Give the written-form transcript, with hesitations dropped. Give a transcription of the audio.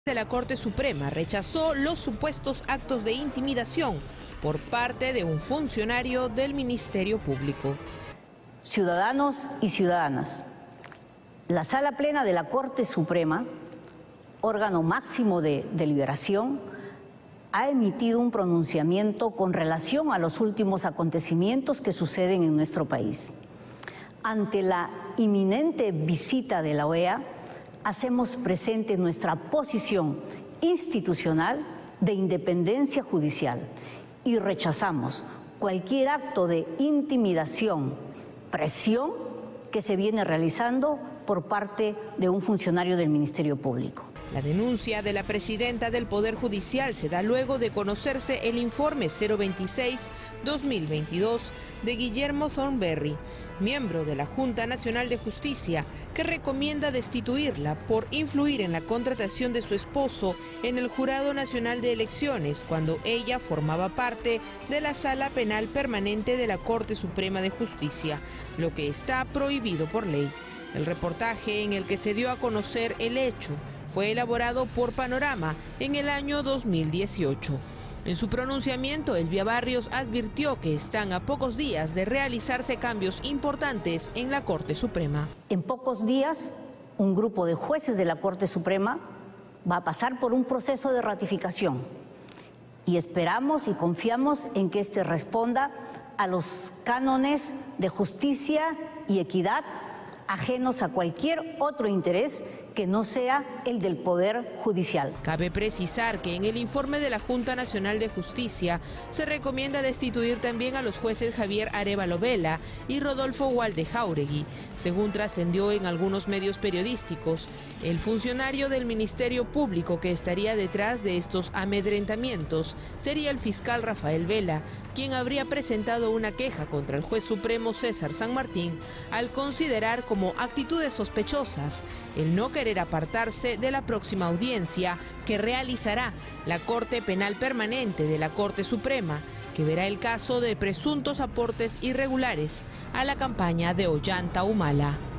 de la Corte Suprema rechazó los supuestos actos de intimidación por parte de un funcionario del Ministerio Público. Ciudadanos y ciudadanas, la Sala Plena de la Corte Suprema, órgano máximo de deliberación, ha emitido un pronunciamiento con relación a los últimos acontecimientos que suceden en nuestro país. Ante la inminente visita de la OEA, hacemos presente nuestra posición institucional de independencia judicial y rechazamos cualquier acto de intimidación, presión que se viene realizando por parte de un funcionario del Ministerio Público. La denuncia de la presidenta del Poder Judicial se da luego de conocerse el informe 026-2022 de Guillermo Thornberry, miembro de la Junta Nacional de Justicia, que recomienda destituirla por influir en la contratación de su esposo en el Jurado Nacional de Elecciones cuando ella formaba parte de la Sala Penal Permanente de la Corte Suprema de Justicia, lo que está prohibido por ley. El reportaje en el que se dio a conocer el hecho fue elaborado por Panorama en el año 2018. En su pronunciamiento, Elvia Barrios advirtió que están a pocos días de realizarse cambios importantes en la Corte Suprema. En pocos días, un grupo de jueces de la Corte Suprema va a pasar por un proceso de ratificación y esperamos y confiamos en que este responda a los cánones de justicia y equidad ajenos a cualquier otro interés que no sea el del Poder Judicial. Cabe precisar que en el informe de la Junta Nacional de Justicia se recomienda destituir también a los jueces Javier Arévalo Vela y Rodolfo Walde Jáuregui. Según trascendió en algunos medios periodísticos, el funcionario del Ministerio Público que estaría detrás de estos amedrentamientos sería el fiscal Rafael Vela, quien habría presentado una queja contra el juez supremo César San Martín al considerar como actitudes sospechosas el no querer apartarse de la próxima audiencia que realizará la Corte Penal Permanente de la Corte Suprema, que verá el caso de presuntos aportes irregulares a la campaña de Ollanta Humala.